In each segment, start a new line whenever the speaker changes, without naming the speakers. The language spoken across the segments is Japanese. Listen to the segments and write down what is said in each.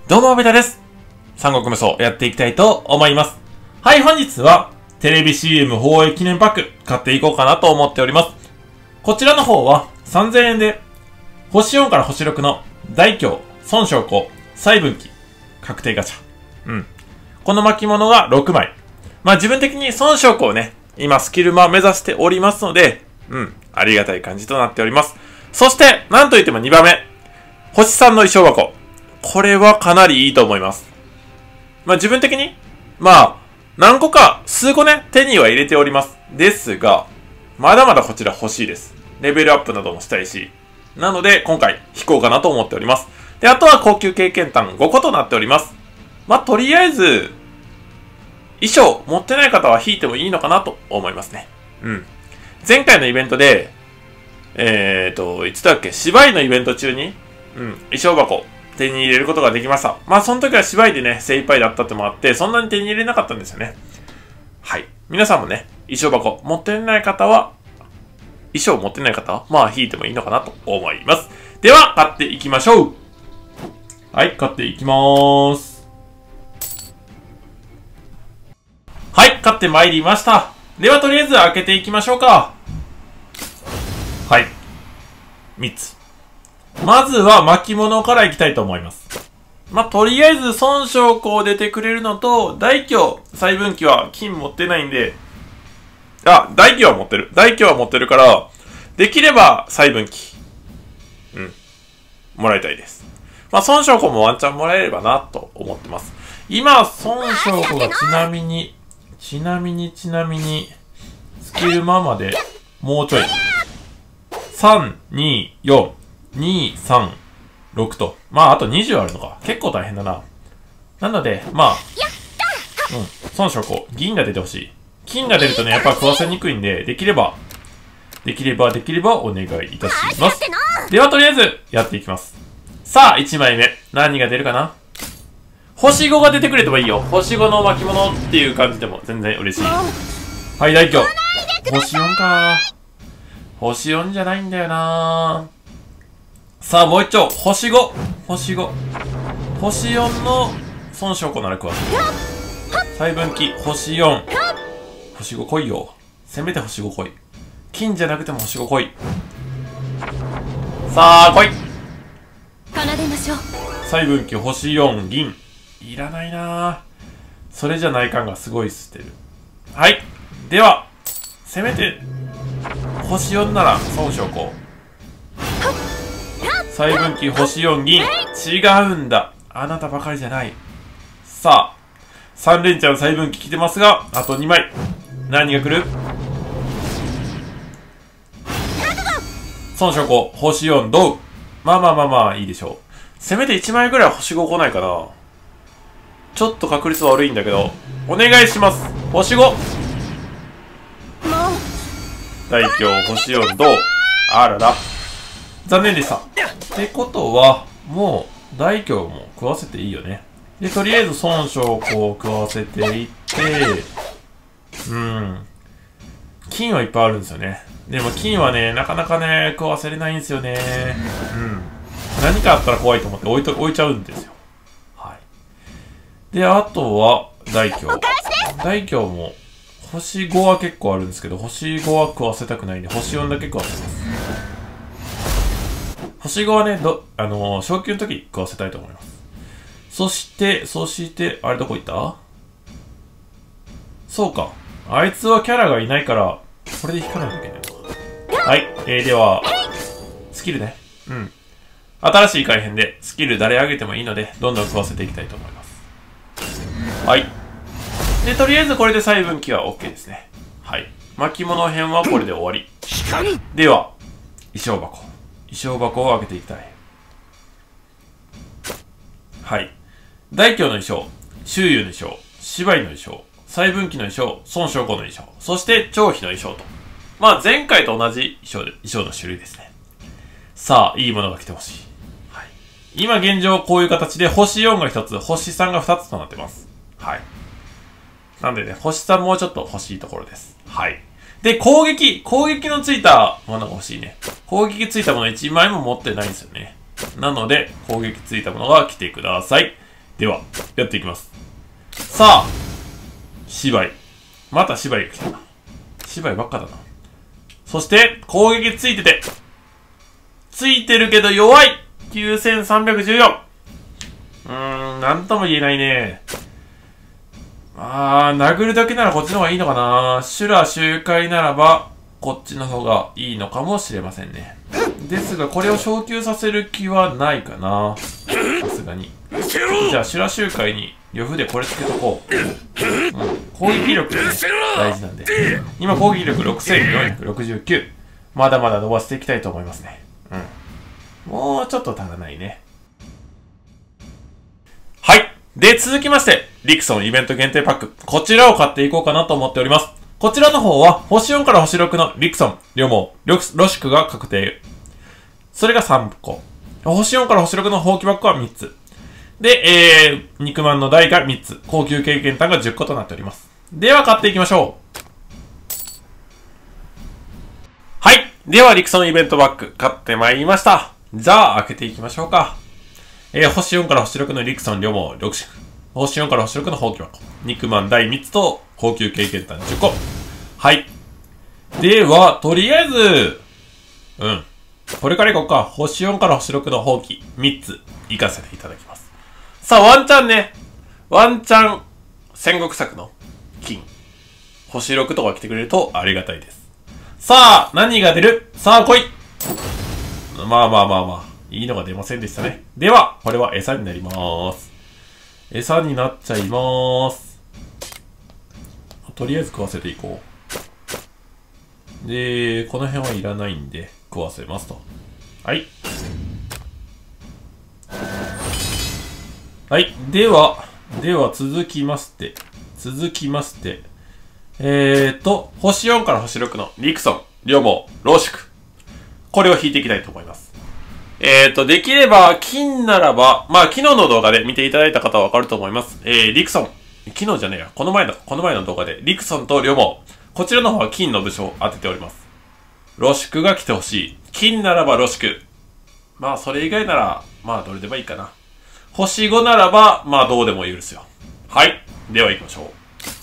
どうも、ベタです。三国無双やっていきたいと思います。はい、本日はテレビ CM 放映記念パック買っていこうかなと思っております。こちらの方は3000円で星4から星6の大凶、孫将校、細分岐、確定ガチャ。この巻物が6枚。自分的に孫将校ね、今スキルマ目指しておりますので、ありがたい感じとなっております。そして、なんといっても2番目。星3の衣装箱。これはかなりいいと思います。自分的に、何個か、数個ね、手には入れております。ですが、まだまだこちら欲しいです。レベルアップなどもしたいし。なので、今回、引こうかなと思っております。で、あとは高級経験単5個となっております。とりあえず、衣装持ってない方は引いてもいいのかなと思いますね。前回のイベントで、いつだっけ、芝居のイベント中に、衣装箱、手に入れることができました。その時は芝居でね、精一杯だったってもあって、そんなに手に入れなかったんですよね。はい。皆さんもね、衣装箱持ってない方は、衣装持ってない方は、引いてもいいのかなと思います。では、買っていきましょう。はい、買っていきまーす。はい、買ってまいりました。では、とりあえず開けていきましょうか。はい。3つ。まずは巻物からいきたいと思います。とりあえず孫将校出てくれるのと、大凶、細分岐は金持ってないんで、大凶は持ってる。大凶は持ってるから、できれば細分岐。もらいたいです。孫将校もワンチャンもらえればな、と思ってます。今、孫将校がちなみに、スキルマまで、もうちょい。3、2、4。2、3、6と。あと20あるのか。結構大変だな。なので、孫将校、銀が出てほしい。金が出るとね、やっぱ食わせにくいんで、できればお願いいたします。では、とりあえず、やっていきます。さあ、1枚目。何が出るかな？星5が出てくれてもいいよ。星5の巻物っていう感じでも全然嬉しい。はい、大凶。星4か。星4じゃないんだよな。さあ、もう一丁。星5。星4の孫将校なら食わせる。細分岐、星4。星5来いよ。せめて星5来い。金じゃなくても星5来い。さあ、来い。
奏でましょう。
細分岐、星4、銀。いらないなぁ。それじゃない感がすごい捨てる。はい。では、せめて、星4なら孫将校。細分岐星4銀。違うんだ。あなたばかりじゃない。さあ、3連チャン細分岐来てますが、あと2枚。何が来る？孫将校、星4、ドウ。いいでしょう。せめて1枚ぐらい星5来ないかな。ちょっと確率悪いんだけど、お願いします。星5。大凶、星4、ドウ。あらら。残念でした。ってことは、もう、大凶も食わせていいよね。で、とりあえず孫将校を食わせていって、金はいっぱいあるんですよね。でも金はね、なかなかね、食わせれないんですよね。何かあったら怖いと思って置いちゃうんですよ。はい。で、あとは、大凶。大凶も、星5は結構あるんですけど、星5は食わせたくないんで、星4だけ食わせます。星5はね、昇級の時食わせたいと思います。そして、あれどこ行った？そうか。あいつはキャラがいないから、これで引かないといけないのか。はい。では、スキルね。新しい改変で、スキル誰上げてもいいので、どんどん食わせていきたいと思います。はい。で、とりあえずこれで細分岐は OK ですね。はい。巻物編はこれで終わり。では、衣装箱を開けていきたい。はい。大凶の衣装、周遊の衣装、芝居の衣装、細分岐の衣装、孫将校の衣装、そして張飛の衣装と。前回と同じ衣装の種類ですね。さあ、いいものが来てほしい。はい。今現状こういう形で星4が1つ、星3が2つとなってます。はい。なんでね、星3もうちょっと欲しいところです。はい。で、攻撃のついたものが欲しいね。攻撃ついたもの1枚も持ってないんですよね。なので、攻撃ついたものが来てください。 では、やっていきます。さあ、芝居。また芝居が来たな。芝居ばっかだな。そして、攻撃ついてて。ついてるけど弱い !9314! なんとも言えないね。殴るだけならこっちの方がいいのかな。修羅周回ならば、こっちの方がいいのかもしれませんね。ですが、これを昇級させる気はないかな。さすがに。じゃあ、修羅周回に、呂布でこれつけとこう。攻撃力ね、大事なんで。今、攻撃力6469。まだまだ伸ばしていきたいと思いますね。もうちょっと足らないね。はい。で、続きまして、リクソンイベント限定パック。こちらを買っていこうかなと思っております。こちらの方は、星4から星6のリクソン、リョモロシクが確定。それが3個。星4から星6の放棄バッグは3つ。で、肉まんの台が3つ。高級経験単が10個となっております。では、買っていきましょう。はい。では、リクソンイベントバッグ、買ってまいりました。じゃあ、開けていきましょうか。星4から星6のリクソン、リョモロシク。星4から星6の放棄箱。肉まん台3つと、高級経験単10個。はい。では、とりあえず、これからいこうか。星4から星6の放棄3つ、行かせていただきます。さあ、ワンチャンね。ワンチャン、戦国作の金。星6とか来てくれるとありがたいです。さあ、何が出る？さあ、来い！まあ。いいのが出ませんでしたね。では、これは餌になりまーす。餌になっちゃいまーす。とりあえず食わせていこう。で、この辺はいらないんで、食わせますと。はい。はい。では、続きまして。星4から星6のリクソン、リョモ、ローシク。これを引いていきたいと思います。できれば、金ならば、昨日の動画で見ていただいた方はわかると思います。リクソン。昨日じゃねえや。この前の動画で、リクソンとリョモ。こちらの方は金の武将を当てております。ロシクが来てほしい。金ならばロシク。それ以外なら、どれでもいいかな。星5ならば、どうでもいいですよ。はい。では行きましょ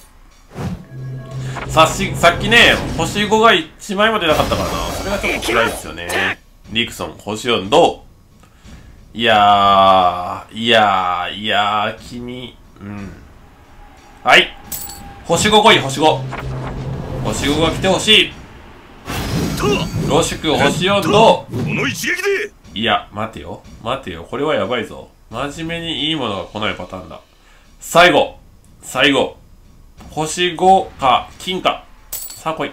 う。さっきね、星5が1枚も出なかったからな。それがちょっと辛いですよね。リクソン、星4、どう？いやー、君、はい。星5来い、星5。星5が来てほしい。ロシク、星4、どう？
この一撃で！
いや、待てよ。これはやばいぞ。真面目にいいものが来ないパターンだ。最後。星5か、金か。さあ来い。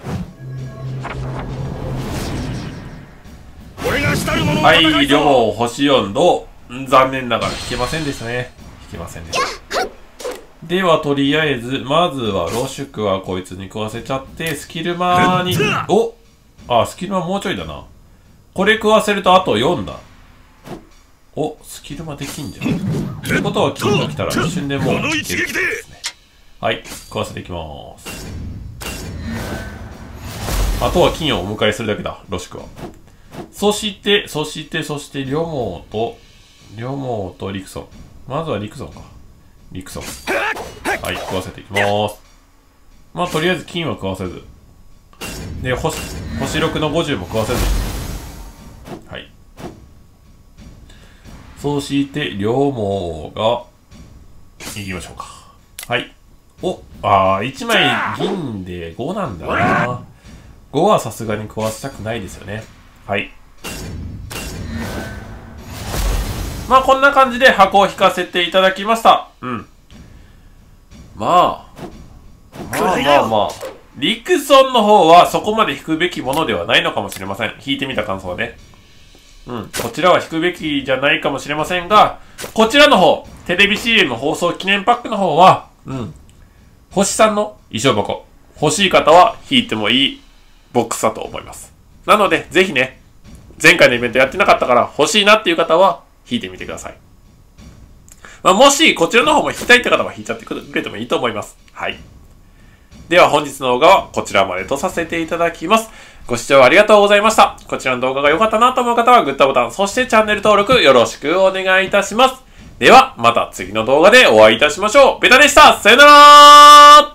はい、両方星4度。残念ながら引けませんでしたね。では、とりあえず、まずは、ロシュクはこいつに食わせちゃって、スキルマに、スキルマもうちょいだな。これ食わせるとあと4だ。スキルマできんじゃん。ということは、金が来たら一瞬でもういけるですね。はい、食わせていきまーす。あとは金をお迎えするだけだ、ロシクは。そして、リョモとリクソン。まずはリクソンか。はい、食わせていきまーす。とりあえず金は食わせず。で、星6の50も食わせず。はい。そして、リョモが、いきましょうか。はい。1枚銀で5なんだな。5はさすがに食わせたくないですよね。はい。こんな感じで箱を引かせていただきました。リクソンの方はそこまで引くべきものではないのかもしれません。引いてみた感想はね。こちらは引くべきじゃないかもしれませんが、こちらの方、テレビ CM 放送記念パックの方は、星3の衣装箱。欲しい方は引いてもいいボックスだと思います。なので、ぜひね、前回のイベントやってなかったから欲しいなっていう方は引いてみてください。もしこちらの方も引きたいって方は引いちゃってくれてもいいと思います。はい。では本日の動画はこちらまでとさせていただきます。ご視聴ありがとうございました。こちらの動画が良かったなと思う方はグッドボタン、そしてチャンネル登録よろしくお願いいたします。 では、また次の動画でお会いいたしましょう。ベタでした。さよなら。